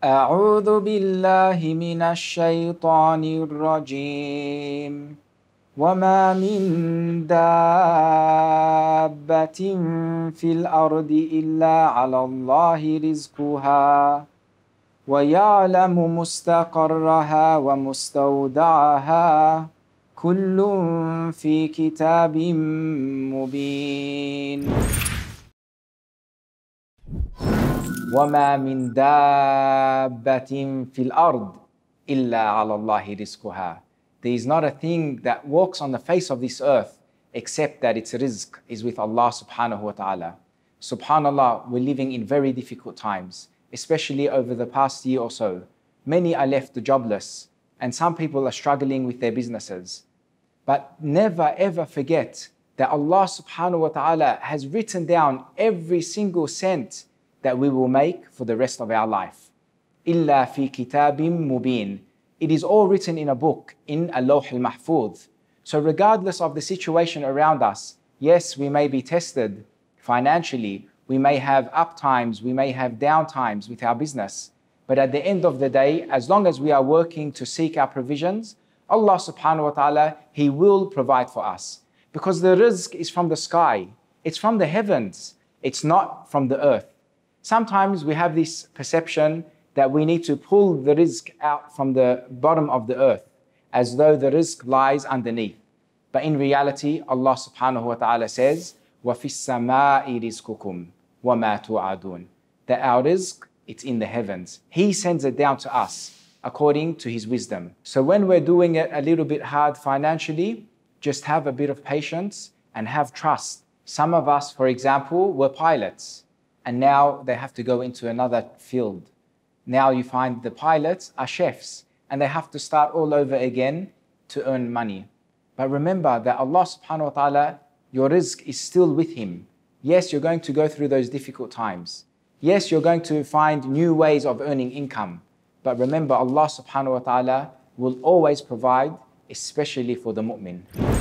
أعوذ بالله من الشيطان الرجيم وما من دابة في الأرض إلا على الله رزقها ويعلم مستقرها ومستودعها كل في كتاب مبين وما من دابة في الأرض إلا على الله رزقها. There is not a thing that walks on the face of this earth except that its rizq is with Allah subhanahu wa ta'ala. Subhanallah, we're living in very difficult times, especially over the past year or so. Many are left jobless and some people are struggling with their businesses. But never ever forget that Allah subhanahu wa ta'ala has written down every single cent that we will make for the rest of our life. إِلَّا فِي كِتَابٍ مُبِينٍ. It is all written in a book, in Luh Mahfuz. So regardless of the situation around us, yes, we may be tested financially, we may have up times, we may have down times with our business. But at the end of the day, as long as we are working to seek our provisions, Allah subhanahu wa ta'ala, He will provide for us. Because the rizq is from the sky, it's from the heavens, it's not from the earth. Sometimes we have this perception that we need to pull the rizq out from the bottom of the earth, as though the rizq lies underneath. But in reality, Allah subhanahu wa ta'ala says, وَفِي السَّمَاءِ رِزْقُكُمْ وَمَا تُوعَدُونَ. That our rizq, it's in the heavens. He sends it down to us according to His wisdom. So when we're doing it a little bit hard financially, just have a bit of patience and have trust. Some of us, for example, were pilots, and now they have to go into another field. Now you find the pilots are chefs and they have to start all over again to earn money. But remember that Allah subhanahu wa ta'ala, your rizq is still with Him. Yes, you're going to go through those difficult times. Yes, you're going to find new ways of earning income. But remember, Allah subhanahu wa ta'ala will always provide, especially for the mu'min.